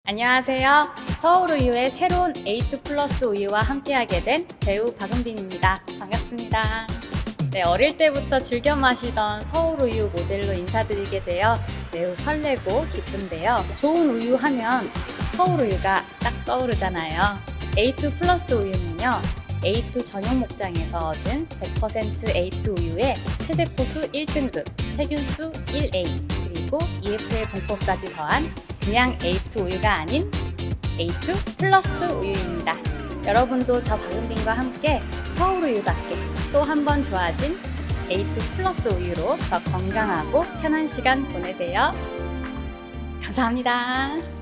안녕하세요. 서울우유의 새로운 A2 플러스 우유와 함께하게 된 배우 박은빈입니다. 반갑습니다. 네, 어릴 때부터 즐겨 마시던 서울우유 모델로 인사드리게 되어 매우 설레고 기쁜데요. 좋은 우유 하면 서울우유가 딱 떠오르잖아요. A2 플러스 우유는요, A2 전용 목장에서 얻은 100% A2 우유에 채색호수 1등급, 세균수 1A, 그리고 EFL 공법까지 더한 그냥 A2 우유가 아닌 A2 플러스 우유입니다. 여러분도 저 박은빈과 함께 서울우유답게 또 한 번 좋아진 A2 플러스 우유로 더 건강하고 편한 시간 보내세요. 감사합니다.